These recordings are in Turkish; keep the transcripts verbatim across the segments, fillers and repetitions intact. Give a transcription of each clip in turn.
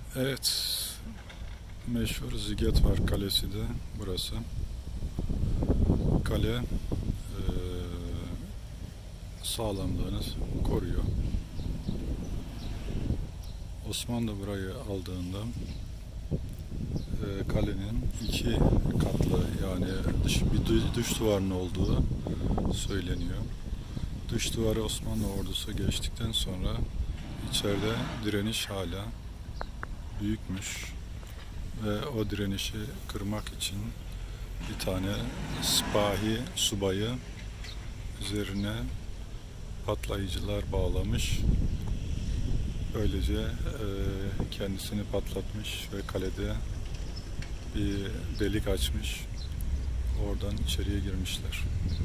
Evet, meşhur Zigetvar Kalesi de burası. Kale e, sağlamlığını koruyor. Osmanlı burayı aldığında e, kalenin iki katlı, yani dış, bir dış duvarının olduğu söyleniyor. Dış duvarı Osmanlı ordusu geçtikten sonra içeride direniş hala büyükmüş ve o direnişi kırmak için bir tane sipahi subayı üzerine patlayıcılar bağlamış. Böylece e, kendisini patlatmış ve kalede bir delik açmış. Oradan içeriye girmişler.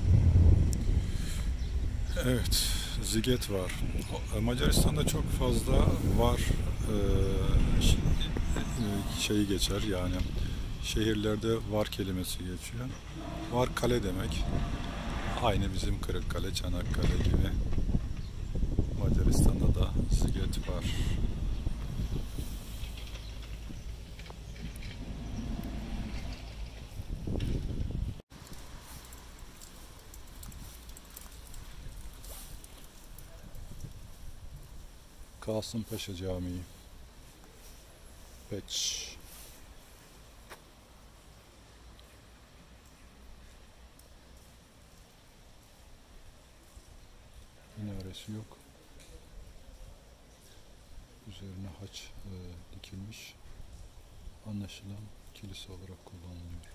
Evet, Zigetvar. Macaristan'da çok fazla var e, şeyi geçer, yani şehirlerde var kelimesi geçiyor. Var kale demek. Aynı bizim Kırıkkale, Çanakkale gibi. Macaristan'da da Zigetvar. Kasımpaşa Camii. Peç. Minaresi yok. Üzerine haç e, dikilmiş. Anlaşılan kilise olarak kullanılıyor.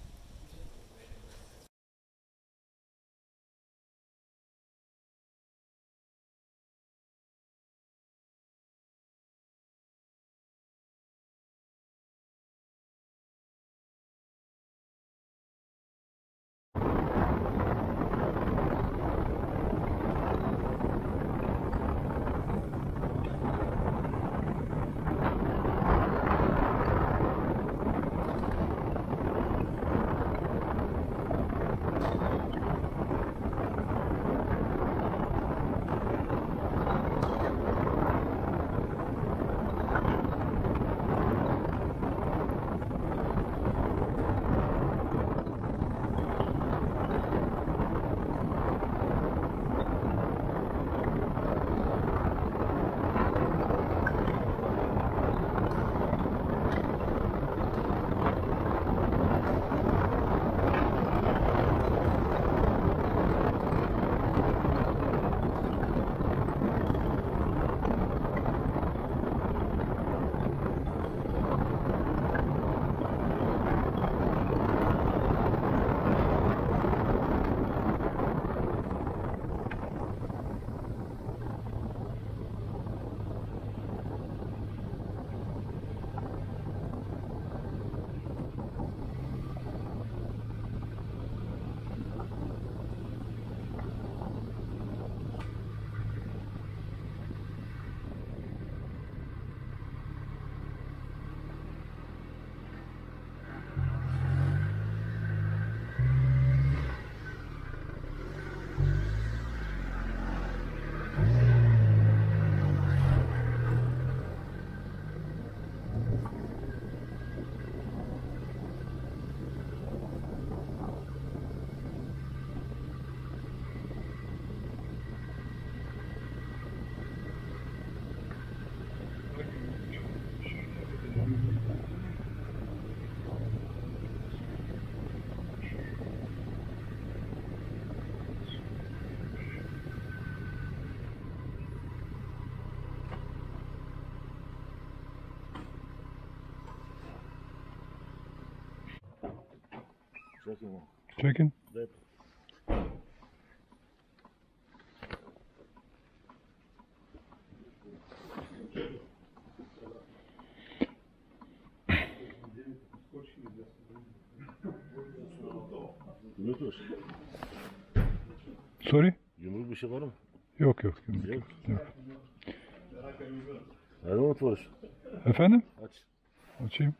Çekin. Sorry? Yumruk bir şey var mı? Yok yok. Yumruk Yok. yok. Nerede motor? Efendim? Aç. Açayım.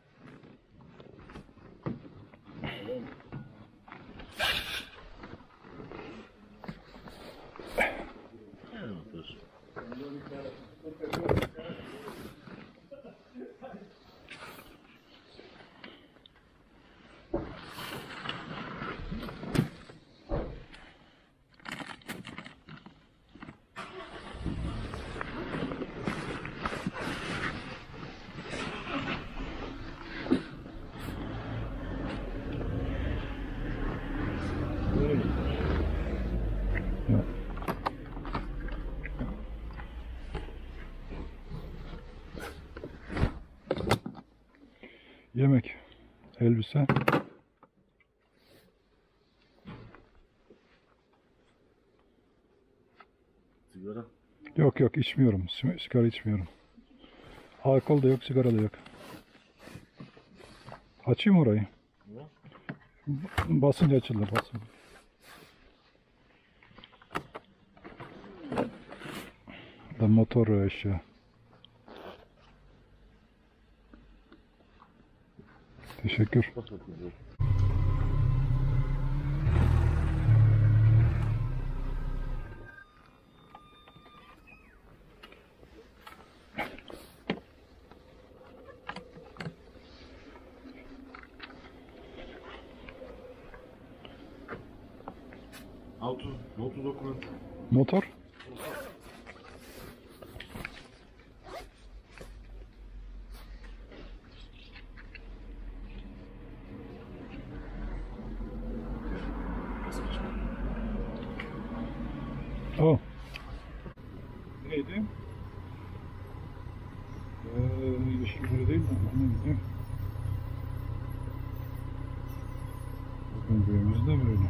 Yemek, elbise. Sigara. Yok yok içmiyorum. Sim- Sigara içmiyorum. Alkol da yok, sigara da yok. Açayım orayı. Ne? Basınca açılır basın. Da motor eşya. Teşekkür. Bak bakayım. Auto, auto doküman. Motor. O. Neydi? Ee, yeşilleri değil mi? Neydi? Bugün büyüğümüz de böyle.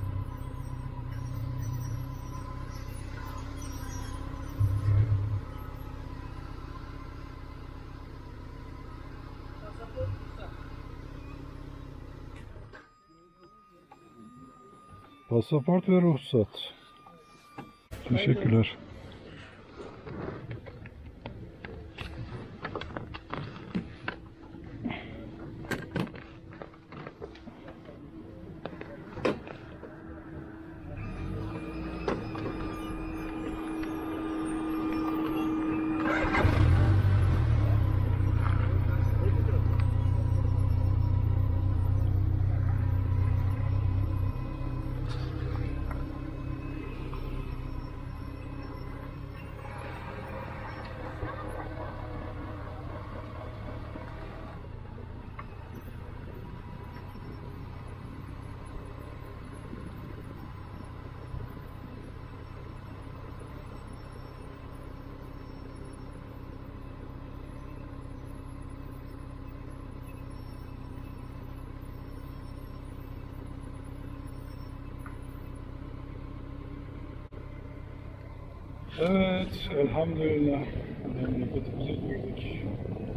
Pasaport ve ruhsat. Teşekkürler. Evet, elhamdülillah memleketimize girdik.